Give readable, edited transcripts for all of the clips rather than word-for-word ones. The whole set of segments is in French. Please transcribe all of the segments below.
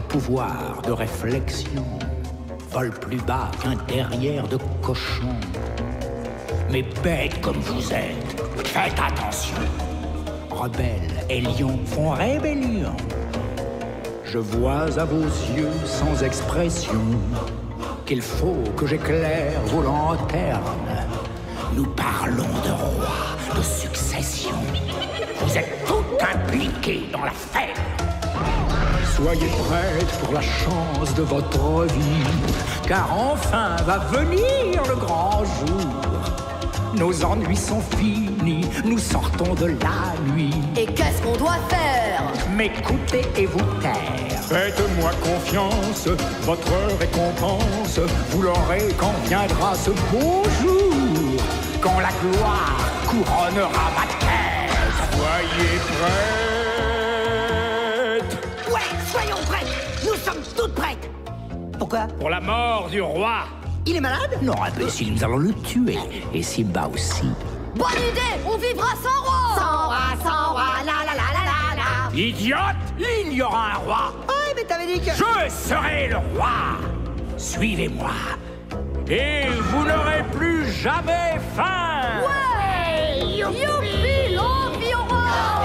pouvoir de réflexion vole plus bas qu'un derrière de cochon. Mais bêtes comme vous êtes, faites attention. Rebelles et lions font rébellion. Je vois à vos yeux sans expression qu'il faut que j'éclaire vos lanternes. Nous parlons de roi, de succession. Vous êtes tout impliqués dans l'affaire. Soyez prêtes pour la chance de votre vie, car enfin va venir le grand jour. Nos ennuis sont finis, nous sortons de la nuit. Et qu'est-ce qu'on doit faire? M'écouter et vous taire. Faites-moi confiance, votre récompense, vous l'aurez quand viendra ce beau jour, quand la gloire couronnera ma tête. Soyez prêtes. Ouais, soyons prêtes. Nous sommes toutes prêtes. Pourquoi? Pour la mort du roi. Il est malade? Non, imbécile, nous allons le tuer. Et Simba aussi. Bonne idée. On vivra sans roi. Sans roi, la la la la la la. Idiote, il y aura un roi. Ouais, mais t'avais dit que... Je serai le roi. Suivez-moi. Et vous n'aurez plus jamais faim. Ouais. Youpi, l'environ.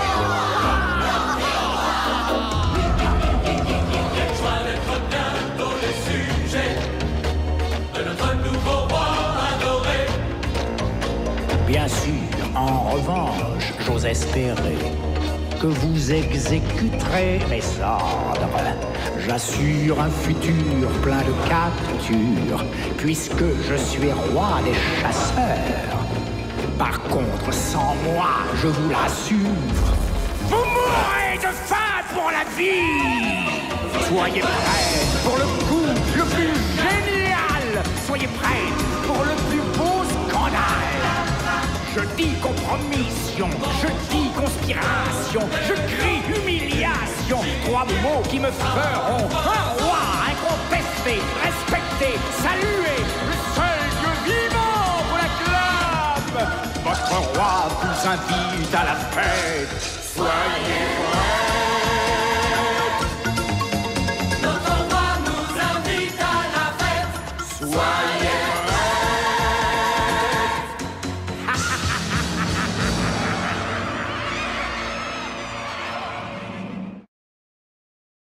Bien sûr, en revanche, j'ose espérer que vous exécuterez mes ordres. J'assure un futur plein de captures, puisque je suis roi des chasseurs. Par contre, sans moi, je vous l'assure, vous mourrez de faim pour la vie. Soyez prêts pour le coup le plus génial. Soyez prêts pour le plus beau scandale. Je dis compromission, je dis conspiration, je crie humiliation. Trois mots qui me feront un roi incontesté, respecté, salué, le seul Dieu vivant vous l'acclame. Votre roi vous invite à la fête. Soyez prêts.